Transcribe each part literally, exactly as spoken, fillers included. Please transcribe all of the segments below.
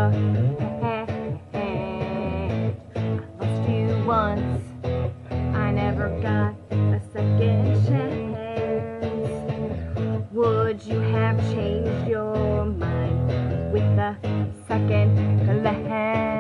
your hand. I lost you once, I never got a second chance. Would you have changed your mind with a second glance?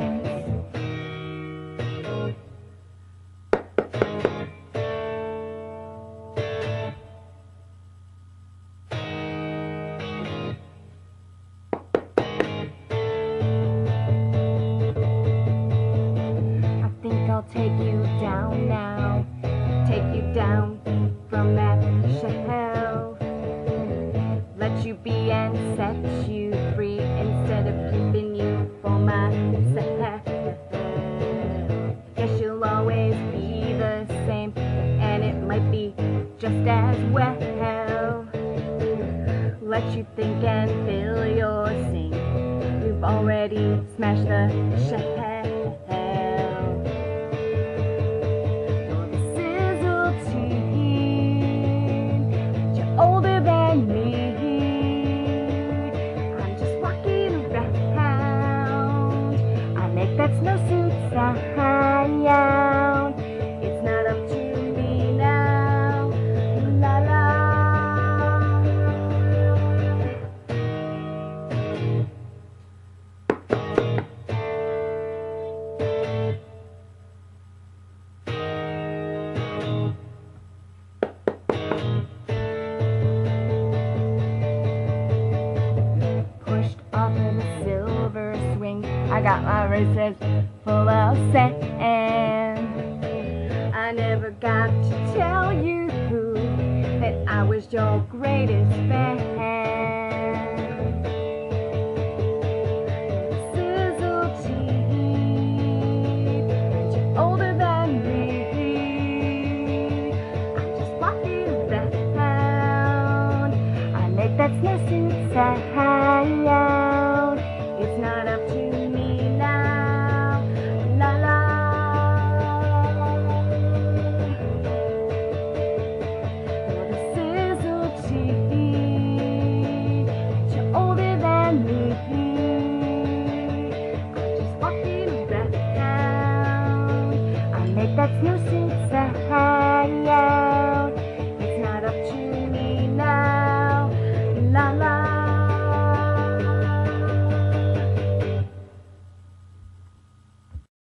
I'll take you down now, take you down from that shelf, let you be and set you free instead of keeping you for myself. Guess you'll always be the same, and it might be just as well. Let you think and fill your sink, you've already smashed the shell. Older than me, I'm just walking around. I make that snowsuit sound. It's not up to me now. La la. Off in a silver swing, I got my races full of sand. I never got to tell you that I was your greatest fan. Sizzle teeth, and you're older than me. I'm just walking around. I make that snowsuit sound. It's not up to me now, la la. You're the sizzle teeth, and you're older than me. I'm just walking around. I make that snowsuit sound.